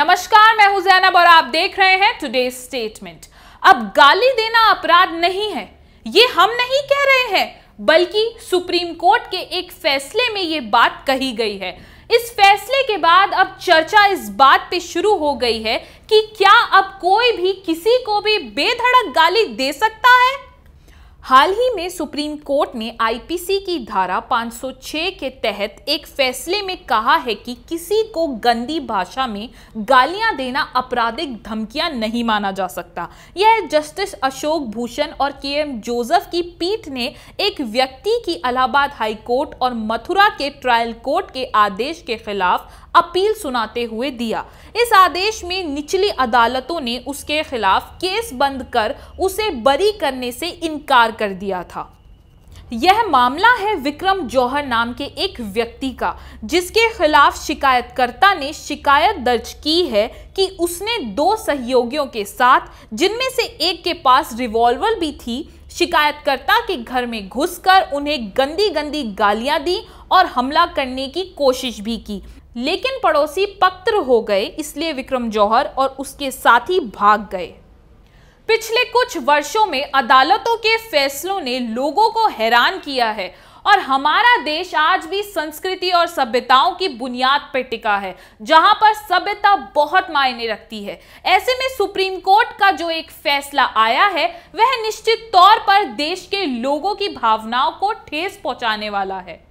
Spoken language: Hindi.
नमस्कार, मैं हूं जैनब और आप देख रहे हैं टुडेज स्टेटमेंट। अब गाली देना अपराध नहीं है, ये हम नहीं कह रहे हैं, बल्कि सुप्रीम कोर्ट के एक फैसले में ये बात कही गई है। इस फैसले के बाद अब चर्चा इस बात पे शुरू हो गई है कि क्या अब कोई भी किसी को भी बेधड़क गाली दे सकता है। हाल ही में सुप्रीम कोर्ट ने आईपीसी की धारा 506 के तहत एक फैसले में कहा है कि किसी को गंदी भाषा में गालियां देना आपराधिक धमकियां नहीं माना जा सकता। यह जस्टिस अशोक भूषण और केएम जोसेफ की पीठ ने एक व्यक्ति की इलाहाबाद हाई कोर्ट और मथुरा के ट्रायल कोर्ट के आदेश के खिलाफ अपील सुनाते हुए दिया। इस आदेश में निचली अदालतों ने उसके खिलाफ केस बंद कर उसे बरी करने से इनकार कर दिया था। यह मामला है विक्रम जौहर नाम के एक व्यक्ति का, जिसके खिलाफ शिकायतकर्ता ने शिकायत दर्ज की है कि उसने 2 सहयोगियों के साथ, जिनमें से एक के पास रिवॉल्वर भी थी, शिकायतकर्ता के घर में घुसकर उन्हें गंदी गंदी गालियां दी और हमला करने की कोशिश भी की। लेकिन पड़ोसी पक्र हो गए, इसलिए विक्रम जौहर और उसके साथी भाग गए। पिछले कुछ वर्षों में अदालतों के फैसलों ने लोगों को हैरान किया है और हमारा देश आज भी संस्कृति और सभ्यताओं की बुनियाद पर टिका है, जहां पर सभ्यता बहुत मायने रखती है। ऐसे में सुप्रीम कोर्ट का जो एक फैसला आया है, वह निश्चित तौर पर देश के लोगों की भावनाओं को ठेस पहुंचाने वाला है।